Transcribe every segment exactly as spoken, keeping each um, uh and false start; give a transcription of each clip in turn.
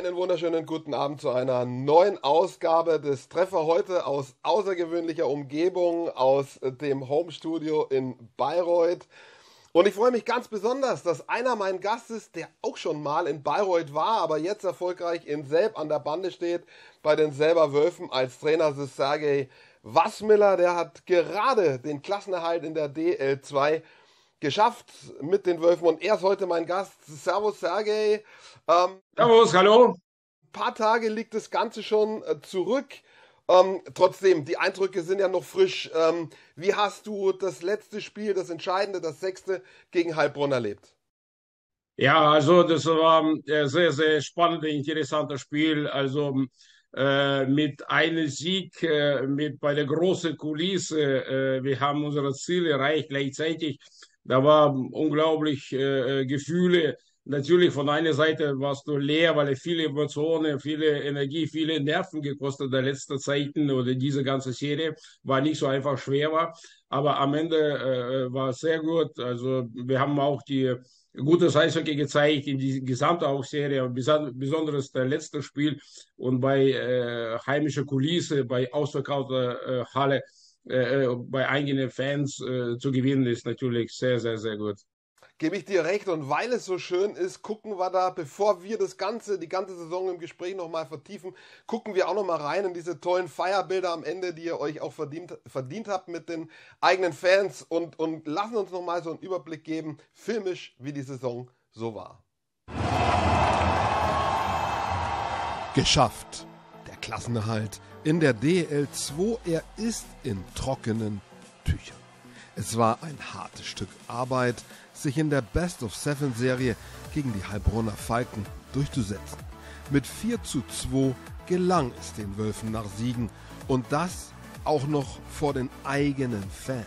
Einen wunderschönen guten Abend zu einer neuen Ausgabe des Treffer heute aus außergewöhnlicher Umgebung, aus dem Homestudio in Bayreuth. Und ich freue mich ganz besonders, dass einer mein Gast ist, der auch schon mal in Bayreuth war, aber jetzt erfolgreich in Selb an der Bande steht, bei den Selber Wölfen als Trainer ist Sergej Wasmiller. Der hat gerade den Klassenerhalt in der D L zwei geschafft mit den Wölfen und er ist heute mein Gast. Servus Sergej. Ähm, Servus, hallo. Ein paar Tage liegt das Ganze schon äh, zurück. Ähm, trotzdem, die Eindrücke sind ja noch frisch. Ähm, wie hast du das letzte Spiel, das entscheidende, das sechste gegen Heilbronn erlebt? Ja, also das war ein äh, sehr, sehr spannendes, interessantes Spiel. Also äh, mit einem Sieg, äh, mit bei der großen Kulisse, äh, wir haben unsere Ziele erreicht gleichzeitig. Da war unglaublich äh, äh, Gefühle. Natürlich von einer Seite warst du leer, weil es viele Emotionen, viele Energie, viele Nerven gekostet der letzten Zeiten oder diese ganze Serie war nicht so einfach schwer war. Aber am Ende äh, war es sehr gut. Also wir haben auch die gutes Eishockey gezeigt in die gesamte auch Serie, besonders das letzte Spiel und bei äh, heimischer Kulisse, bei ausverkaufter äh, Halle, äh, äh, bei eigenen Fans äh, zu gewinnen, ist natürlich sehr, sehr, sehr gut. Gebe ich dir recht und weil es so schön ist, gucken wir da, bevor wir das Ganze, die ganze Saison im Gespräch nochmal vertiefen, gucken wir auch nochmal rein in diese tollen Feierbilder am Ende, die ihr euch auch verdient, verdient habt mit den eigenen Fans und, und lassen uns nochmal so einen Überblick geben, filmisch, wie die Saison so war. Geschafft. Der Klassenerhalt in der D L zwei, er ist in trockenen Tüchern. Es war ein hartes Stück Arbeit, sich in der Best-of-Seven-Serie gegen die Heilbronner Falken durchzusetzen. Mit vier zu zwei gelang es den Wölfen nach Siegen und das auch noch vor den eigenen Fans.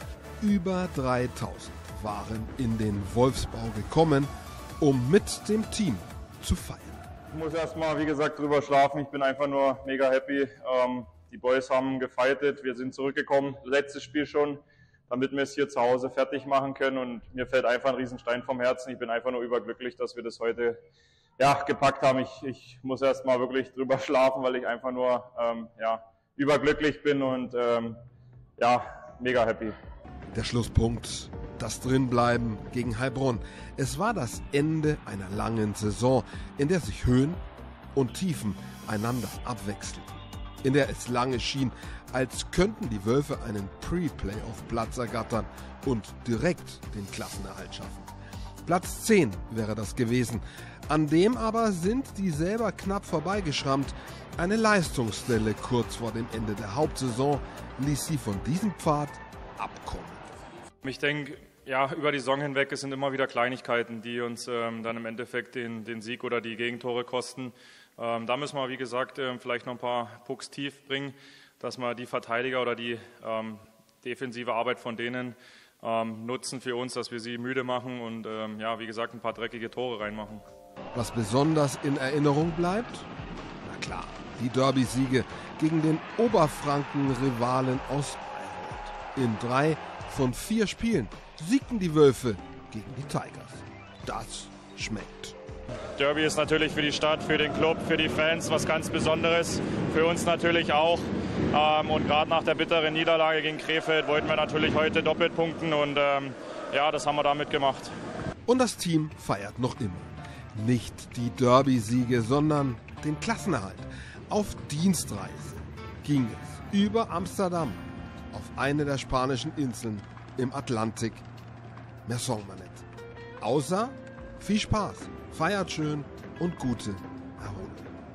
Über dreitausend waren in den Wolfsbau gekommen, um mit dem Team zu feiern. Ich muss erstmal, wie gesagt, drüber schlafen. Ich bin einfach nur mega happy. Ähm, die Boys haben gefightet, wir sind zurückgekommen. Letztes Spiel schon, damit wir es hier zu Hause fertig machen können. Und mir fällt einfach ein Riesenstein vom Herzen. Ich bin einfach nur überglücklich, dass wir das heute ja, gepackt haben. Ich, ich muss erstmal wirklich drüber schlafen, weil ich einfach nur ähm, ja, überglücklich bin und ähm, ja, mega happy. Der Schlusspunkt, das Drinbleiben gegen Heilbronn. Es war das Ende einer langen Saison, in der sich Höhen und Tiefen einander abwechselten. In der es lange schien, als könnten die Wölfe einen Pre-Playoff-Platz ergattern und direkt den Klassenerhalt schaffen. Platz zehn wäre das gewesen. An dem aber sind die selber knapp vorbeigeschrammt. Eine Leistungsstelle kurz vor dem Ende der Hauptsaison ließ sie von diesem Pfad abkommen. Ich denke, ja, über die Saison hinweg, es sind immer wieder Kleinigkeiten, die uns ähm, dann im Endeffekt den, den Sieg oder die Gegentore kosten. Ähm, da müssen wir, wie gesagt, ähm, vielleicht noch ein paar Pucks tief bringen, dass wir die Verteidiger oder die ähm, defensive Arbeit von denen ähm, nutzen für uns, dass wir sie müde machen und ähm, ja, wie gesagt, ein paar dreckige Tore reinmachen. Was besonders in Erinnerung bleibt? Na klar, die Derby-Siege gegen den Oberfranken-Rivalen aus Bayreuth. In drei von vier Spielen siegten die Wölfe gegen die Tigers. Das schmeckt. Derby ist natürlich für die Stadt, für den Club, für die Fans was ganz Besonderes. Für uns natürlich auch. Und gerade nach der bitteren Niederlage gegen Krefeld wollten wir natürlich heute doppelt punkten. Und ähm, ja, das haben wir damit gemacht. Und das Team feiert noch immer. Nicht die Derby-Siege, sondern den Klassenerhalt. Auf Dienstreise ging es über Amsterdam auf eine der spanischen Inseln im Atlantik. Mehr sagen wir nicht. Außer viel Spaß, feiert schön und gute Erholung.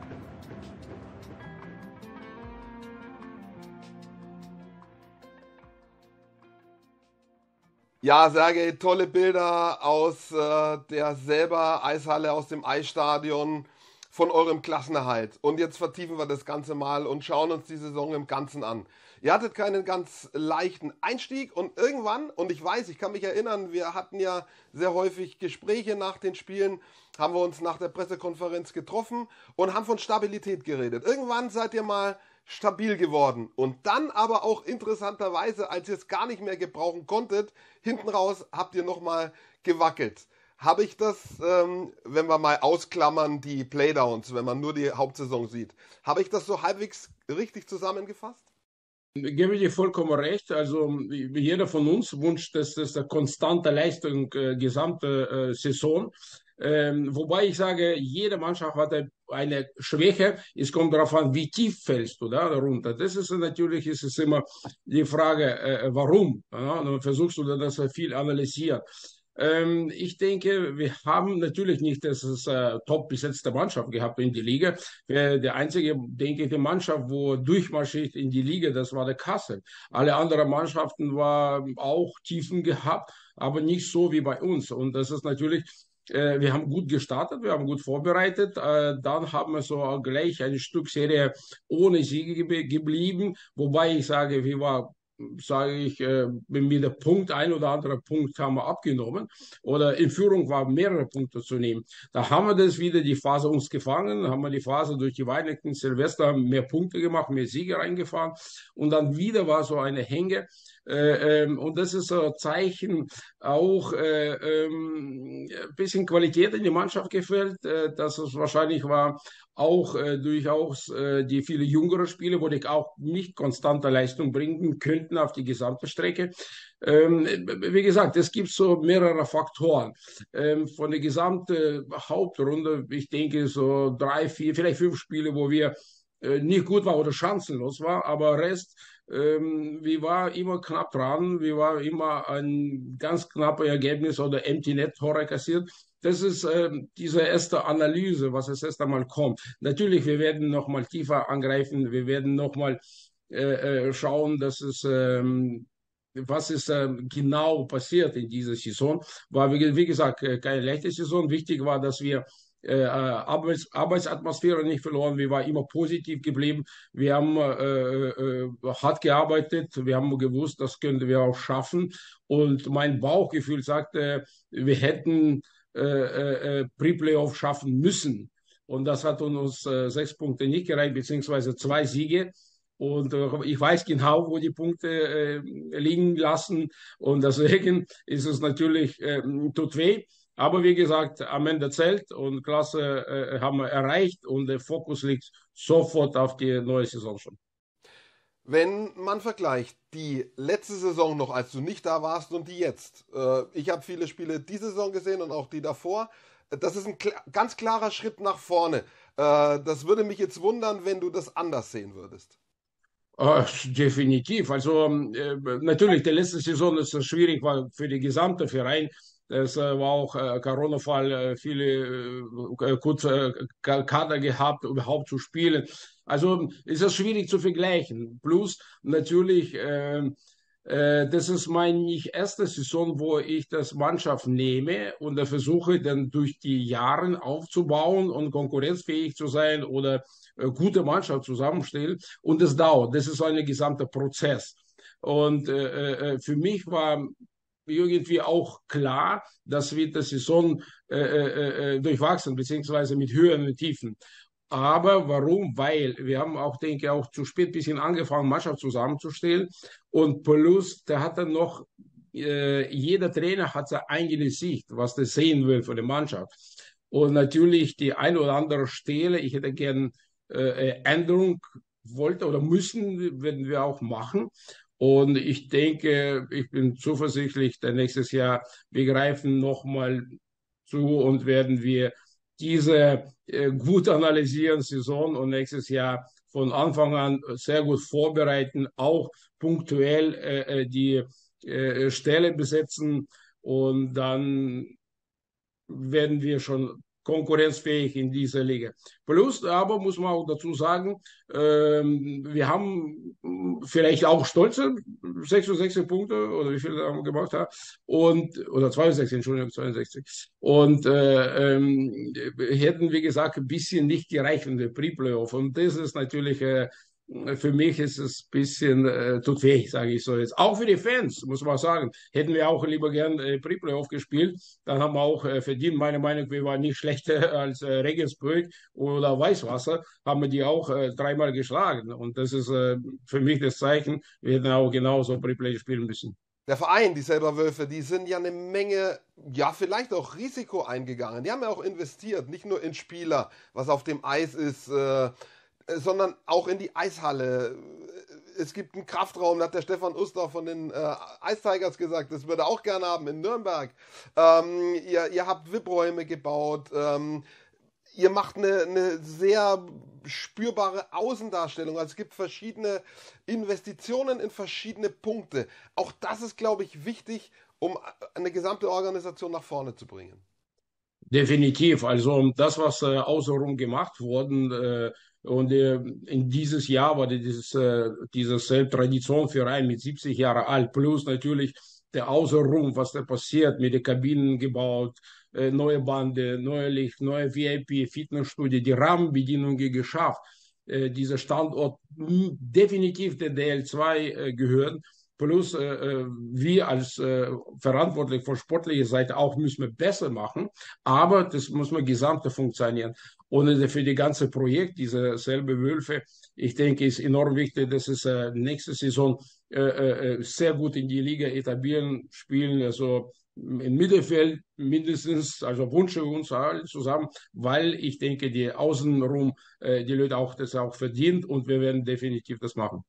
Ja, Sergej, tolle Bilder aus äh, der selber Eishalle, aus dem Eisstadion, von eurem Klassenerhalt. Und jetzt vertiefen wir das Ganze mal und schauen uns die Saison im Ganzen an. Ihr hattet keinen ganz leichten Einstieg und irgendwann, und ich weiß, ich kann mich erinnern, wir hatten ja sehr häufig Gespräche nach den Spielen, haben wir uns nach der Pressekonferenz getroffen und haben von Stabilität geredet. Irgendwann seid ihr mal stabil geworden und dann aber auch interessanterweise, als ihr es gar nicht mehr gebrauchen konntet, hinten raus habt ihr nochmal gewackelt. habe ich das, ähm, wenn wir mal ausklammern die Playdowns, wenn man nur die Hauptsaison sieht, habe ich das so halbwegs richtig zusammengefasst? Ich gebe dir vollkommen recht. Also jeder von uns wünscht, dass das eine konstante Leistung, äh, gesamte äh, Saison. Ähm, wobei ich sage, jede Mannschaft hat eine Schwäche. Es kommt darauf an, wie tief fällst du da darunter. Das ist natürlich, ist es immer die Frage, äh, warum. Ja? Und dann versuchst du das viel analysieren. Ähm, ich denke, wir haben natürlich nicht das äh, top besetzte Mannschaft gehabt in die Liga. Wir, der einzige, denke ich, die Mannschaft, wo durchmarschiert in die Liga, das war der Kassel. Alle anderen Mannschaften waren auch Tiefen gehabt, aber nicht so wie bei uns. Und das ist natürlich, äh, wir haben gut gestartet, wir haben gut vorbereitet. Äh, dann haben wir so gleich eine Stückserie ohne Siege ge geblieben, wobei ich sage, wir waren, sage ich, äh, mit der Punkt, ein oder andere Punkt haben wir abgenommen oder in Führung waren mehrere Punkte zu nehmen. Da haben wir das wieder die Phase uns gefangen, haben wir die Phase durch die Weihnachten, Silvester mehr Punkte gemacht, mehr Siege reingefahren und dann wieder war so eine Hänge. Äh, ähm, und das ist so ein Zeichen auch, äh, ähm, ein bisschen Qualität in die Mannschaft gefällt, äh, dass es wahrscheinlich war, auch äh, durchaus äh, die viele jüngere Spiele, wo die auch nicht konstante Leistung bringen könnten auf die gesamte Strecke. Ähm, wie gesagt, es gibt so mehrere Faktoren. Ähm, von der gesamten Hauptrunde, ich denke so drei, vier, vielleicht fünf Spiele, wo wir äh, nicht gut waren oder chancenlos war, aber Rest, ähm, wir waren immer knapp dran, wir waren immer ein ganz knappes Ergebnis oder Empty Net Tore kassiert. Das ist äh, diese erste Analyse, was es erst einmal kommt. Natürlich, wir werden noch mal tiefer angreifen, wir werden noch mal äh, äh, schauen, dass es ähm, was ist äh, genau passiert in dieser Saison. War, wie, wie gesagt, äh, keine leichte Saison. Wichtig war, dass wir äh, Arbeits Arbeitsatmosphäre nicht verloren. Wir waren immer positiv geblieben. Wir haben äh, äh, hart gearbeitet. Wir haben gewusst, das könnten wir auch schaffen. Und mein Bauchgefühl sagte, wir hätten äh, äh, Pre-Playoff schaffen müssen. Und das hat uns äh, sechs Punkte nicht gereicht, beziehungsweise zwei Siege. Und äh, ich weiß genau, wo die Punkte äh, liegen lassen. Und deswegen ist es natürlich, äh, tut weh. Aber wie gesagt, am Ende zählt und Klasse äh, haben wir erreicht und der Fokus liegt sofort auf die neue Saison schon. Wenn man vergleicht die letzte Saison noch, als du nicht da warst, und die jetzt. Äh, ich habe viele Spiele diese Saison gesehen und auch die davor. Das ist ein kl ganz klarer Schritt nach vorne. Äh, das würde mich jetzt wundern, wenn du das anders sehen würdest. Uh, definitiv. Also äh, natürlich, die letzte Saison ist es schwierig, weil für die gesamte Verein, es äh, war auch äh, Corona-Fall, äh, viele äh, kurze äh, Kader gehabt, überhaupt zu spielen. Also ist es schwierig zu vergleichen. Plus natürlich, äh, äh, das ist meine nicht erste Saison, wo ich das Mannschaft nehme und äh, versuche dann durch die Jahre aufzubauen und konkurrenzfähig zu sein oder äh, gute Mannschaft zusammenstellen. Und das dauert. Das ist ein gesamter Prozess. Und äh, äh, für mich war irgendwie auch klar, dass wir die Saison äh, äh, durchwachsen, beziehungsweise mit Höhen und Tiefen. Aber warum? Weil wir haben auch, denke ich, auch zu spät ein bisschen angefangen, Mannschaft zusammenzustellen. Und plus, der hat dann noch, äh, jeder Trainer hat seine eigene Sicht, was der sehen will für die Mannschaft. Und natürlich die ein oder andere Stelle, ich hätte gern äh, Änderung wollte oder müssen, werden wir auch machen. Und ich denke, ich bin zuversichtlich, dass nächstes Jahr wir greifen nochmal zu und werden wir diese äh, gut analysieren Saison und nächstes Jahr von Anfang an sehr gut vorbereiten, auch punktuell äh, die äh, Stelle besetzen und dann werden wir schon konkurrenzfähig in dieser Liga. Plus, aber muss man auch dazu sagen, ähm, wir haben vielleicht auch stolze sechsundsechzig Punkte oder wie viele haben wir gemacht haben und oder zweiundsechzig, Entschuldigung, zweiundsechzig und äh, ähm, hätten wie gesagt ein bisschen nicht gereicht in der Pre-Playoff und das ist natürlich äh, für mich ist es ein bisschen, äh, tut weh, sage ich so jetzt. Auch für die Fans, muss man sagen. Hätten wir auch lieber gern äh, Pre-Playoff gespielt, dann haben wir auch äh, verdient. Meine Meinung, wir waren nicht schlechter als äh, Regensburg oder Weißwasser, haben wir die auch äh, dreimal geschlagen. Und das ist äh, für mich das Zeichen, wir hätten auch genauso Pre-Play spielen müssen. Der Verein, die Selber Wölfe, die sind ja eine Menge, ja vielleicht auch Risiko eingegangen. Die haben ja auch investiert, nicht nur in Spieler, was auf dem Eis ist, äh, sondern auch in die Eishalle. Es gibt einen Kraftraum, da hat der Stefan Uster von den äh, Ice Tigers gesagt, das würde er auch gerne haben in Nürnberg. Ähm, ihr, ihr habt V I P-Räume gebaut, ähm, ihr macht eine, eine sehr spürbare Außendarstellung. Also es gibt verschiedene Investitionen in verschiedene Punkte. Auch das ist, glaube ich, wichtig, um eine gesamte Organisation nach vorne zu bringen. Definitiv. Also das, was äh, außenrum gemacht worden äh, und äh, in dieses Jahr war dieses, äh, dieses Traditionverein mit siebzig Jahren alt, plus natürlich der Außenrum, was da passiert, mit den Kabinen gebaut, äh, neue Bande, neue Licht, neue V I P, Fitnessstudio, die Rahmenbedingungen geschafft. Äh, dieser Standort definitiv der D L zwei äh, gehören. Plus äh, wir als äh, verantwortlich von sportlicher Seite auch müssen wir besser machen, aber das muss man gesamt funktionieren. Und für die ganze Projekt, diese selbe Wölfe, ich denke, ist enorm wichtig, dass es äh, nächste Saison äh, äh, sehr gut in die Liga etablieren, spielen, also im Mittelfeld mindestens, also Wunsch für uns alle zusammen, weil ich denke, die Außenrum, äh, die Leute auch das auch verdient und wir werden definitiv das machen.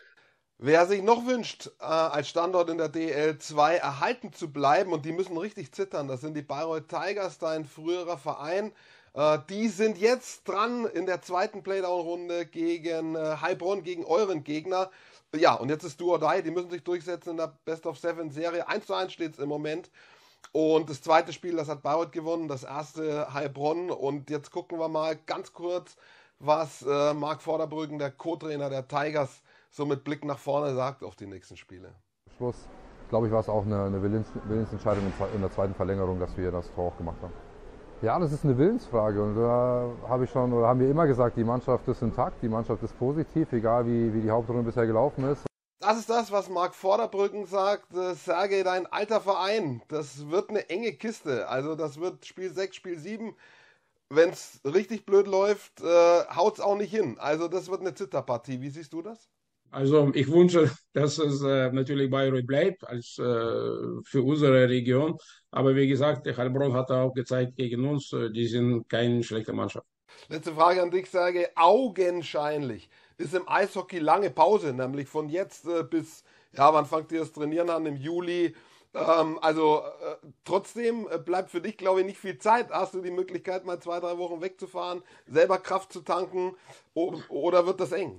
Wer sich noch wünscht, äh, als Standort in der D L zwei erhalten zu bleiben, und die müssen richtig zittern, das sind die Bayreuth Tigers, dein früherer Verein. Äh, die sind jetzt dran in der zweiten Playdown-Runde gegen äh, Heilbronn, gegen euren Gegner. Ja, und jetzt ist Do or Die, die müssen sich durchsetzen in der Best-of-Seven-Serie. eins zu eins steht es im Moment. Und das zweite Spiel, das hat Bayreuth gewonnen, das erste Heilbronn. Und jetzt gucken wir mal ganz kurz, was äh, Marc Vorderbrücken, der Co-Trainer der Tigers, so mit Blick nach vorne sagt auf die nächsten Spiele. Schluss, glaube ich, war es auch eine, eine Willens, Willensentscheidung in der zweiten Verlängerung, dass wir das Tor auch gemacht haben. Ja, das ist eine Willensfrage und da habe ich schon, oder haben wir immer gesagt, die Mannschaft ist intakt, die Mannschaft ist positiv, egal wie, wie die Hauptrunde bisher gelaufen ist. Das ist das, was Marc Vorderbrücken sagt. Sergej, dein alter Verein, das wird eine enge Kiste. Also das wird Spiel sechs, Spiel sieben. Wenn es richtig blöd läuft, äh, haut es auch nicht hin. Also das wird eine Zitterpartie. Wie siehst du das? Also ich wünsche, dass es äh, natürlich Bayreuth bleibt als äh, für unsere Region. Aber wie gesagt, der Heilbronn hat auch gezeigt gegen uns, äh, die sind keine schlechte Mannschaft. Letzte Frage an dich, Sergej. Augenscheinlich ist im Eishockey lange Pause, nämlich von jetzt äh, bis, ja, wann fangt ihr das Trainieren an? Im Juli. Ähm, also äh, trotzdem äh, bleibt für dich, glaube ich, nicht viel Zeit. Hast du die Möglichkeit, mal zwei, drei Wochen wegzufahren, selber Kraft zu tanken, oder wird das eng?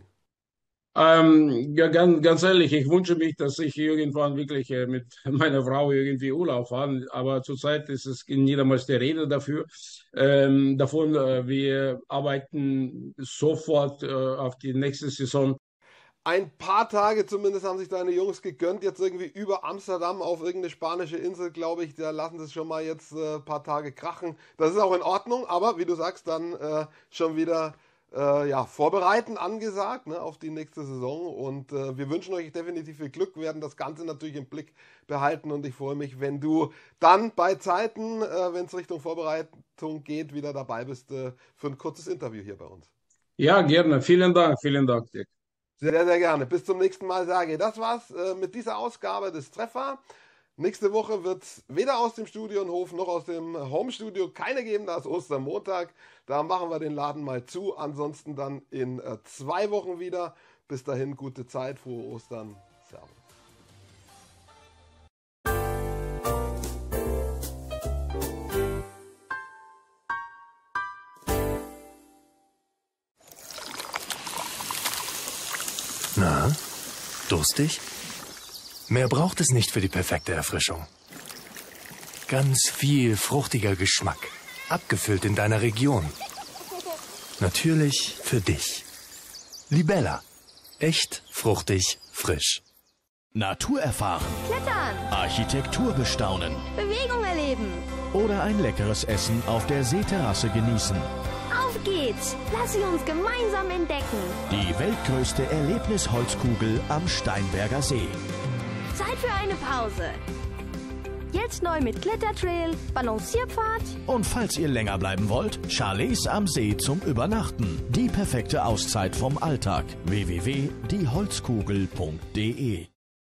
Ähm, ja, ganz, ganz ehrlich, ich wünsche mich, dass ich irgendwann wirklich äh, mit meiner Frau irgendwie Urlaub fahre, aber zurzeit ist es niemals die Rede dafür. Ähm, davon, äh, wir arbeiten sofort äh, auf die nächste Saison. Ein paar Tage zumindest haben sich deine Jungs gegönnt, jetzt irgendwie über Amsterdam auf irgendeine spanische Insel, glaube ich, da lassen sie es schon mal jetzt äh, ein paar Tage krachen. Das ist auch in Ordnung, aber wie du sagst, dann äh, schon wieder Äh, ja, vorbereiten angesagt, ne, auf die nächste Saison, und äh, wir wünschen euch definitiv viel Glück, werden das Ganze natürlich im Blick behalten, und ich freue mich, wenn du dann bei Zeiten, äh, wenn es Richtung Vorbereitung geht, wieder dabei bist äh, für ein kurzes Interview hier bei uns. Ja, gerne. Vielen Dank, vielen Dank, Dick. Sehr, sehr gerne. Bis zum nächsten Mal, Sergej. Das war's äh, mit dieser Ausgabe des Treffer. Nächste Woche wird es weder aus dem Studio in Hof noch aus dem Homestudio keine geben, da ist Ostermontag. Da machen wir den Laden mal zu. Ansonsten dann in äh, zwei Wochen wieder. Bis dahin, gute Zeit, frohe Ostern. Servus. Na, durstig? Mehr braucht es nicht für die perfekte Erfrischung. Ganz viel fruchtiger Geschmack, abgefüllt in deiner Region. Natürlich für dich. Libella. Echt, fruchtig, frisch. Natur erfahren. Klettern. Architektur bestaunen. Bewegung erleben. Oder ein leckeres Essen auf der Seeterrasse genießen. Auf geht's. Lass sie uns gemeinsam entdecken. Die weltgrößte Erlebnisholzkugel am Steinberger See. Zeit für eine Pause. Jetzt neu mit Klettertrail, Balancierpfad. Und falls ihr länger bleiben wollt, Chalets am See zum Übernachten. Die perfekte Auszeit vom Alltag. w w w punkt die holzkugel punkt de